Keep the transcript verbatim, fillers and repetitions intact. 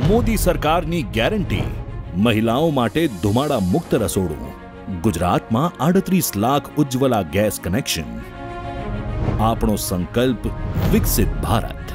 મોદી સરકારની ગેરંટી, મહિલાઓ માટે ધુમાડા મુક્ત રસોડું, ગુજરાતમાં આડત્રીસ લાખ ઉજ્જવલા ગેસ કનેક્શન. આપણો સંકલ્પ વિકસિત ભારત.